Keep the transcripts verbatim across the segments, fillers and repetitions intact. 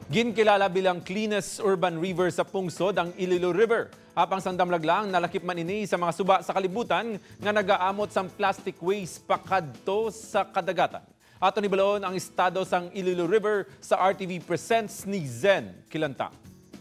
Ginkilala bilang cleanest urban river sa pungsod ang Iloilo River. Apang sandamlag lang nalakip man ini sa mga suba sa kalibutan nga nagaamot sang plastic waste pakadto sa kadagatan. Ato ni balon ang estado sang Iloilo River sa R T V Presents ni Zen Kilantang.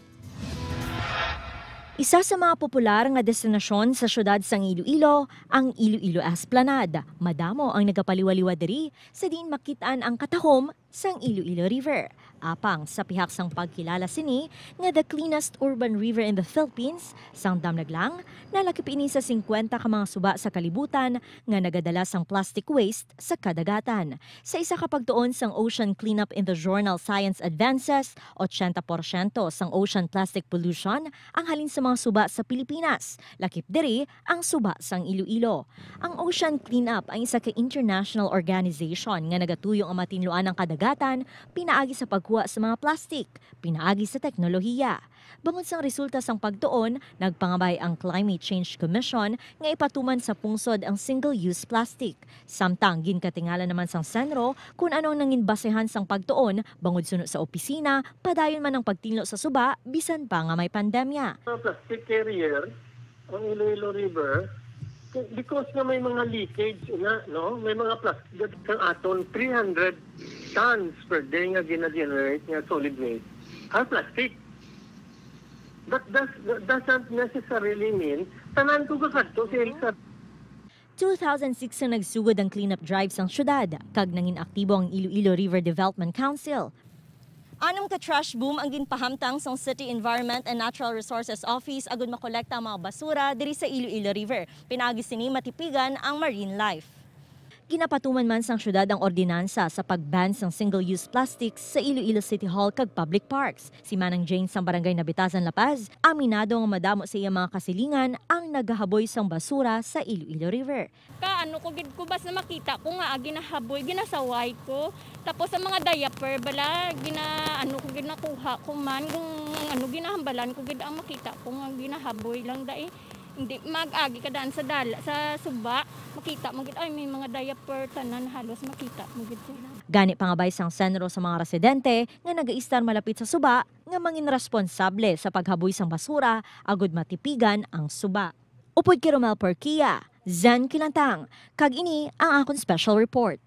Isa sa mga popular nga destinasyon sa syudad sang Iloilo, ang Iloilo Esplanade. Madamo ang nagapaliwaliwa diri sa din makitaan ang katahom sang Iloilo River. Apang sa pihak sang pagkilala sini nga the cleanest urban river in the Philippines, sang damlag lang nalakip ini sa fifty ka mga suba sa kalibutan nga nagadala sang plastic waste sa kadagatan. Sa isa ka pagtuon sang ocean cleanup in the journal Science Advances, eighty percent sang ocean plastic pollution ang halin sa mga suba sa Pilipinas. Lakip diri ang suba sang Iloilo. Ang ocean cleanup ay isa ka international organization nga nagatuyong ang matinluan ng kadagatan, pinaagi sa pagkuha sa mga plastic, pinaagi sa teknolohiya. Bangod sang resulta sang pagtuon, nagpangabay ang Climate Change Commission nga ipatuman sa pungsod ang single-use plastic. Samtang ginkatingala naman sang senro kung anong nangin basehan sang pagtuon, bangod suno sa opisina, padayon man ang pagtinlo sa suba, bisan pa nga may pandemya. Plastic carrier, ang Iloilo River, because nga may mga leakage nga, no? May mga plastic kang aton three hundred tons per day nga gina-generate nga solid waste are plastic. But that doesn't necessarily mean tanan ko kakadto sa Elsa. two thousand six na nagsugod ang cleanup drive sang syudad, kag nangin aktibo ang Iloilo River Development Council. Anong ka trash boom ang ginpahamtang sa City Environment and Natural Resources Office agud makolekta ang mga basura diri sa Iloilo River. Pinaagi sini matipigan ang marine life. Ginapatuman man sang syudad ang ordinansa sa pag-ban sang single-use plastics sa Iloilo City Hall kag public parks. Si Manang Jane sang Barangay Nabitasan, La Paz, aminado nga madamo sa iya mga kasilingan ang nagahaboy sang basura sa Iloilo River. Ka ano ko gid ko bas na makita ko nga ginahaboy, ginasaway ko. Tapos sa mga diaper bala gina ano ko gid nakuha ko man kung ano ginahambalan ko gid ang makita ko nga ginahaboy lang dai. Hindi mag-agi ka daan sa dala, sa suba, makita mo gid ay may mga diaper tanan halos makita mo gid. Gani pangabay sang senro sa mga residente nga nagaistar malapit sa suba nga mangin responsable sa paghaboy sang basura agud matipigan ang suba. Upod kay Romel Perkia, Zen Kilantang, kag ini ang akong special report.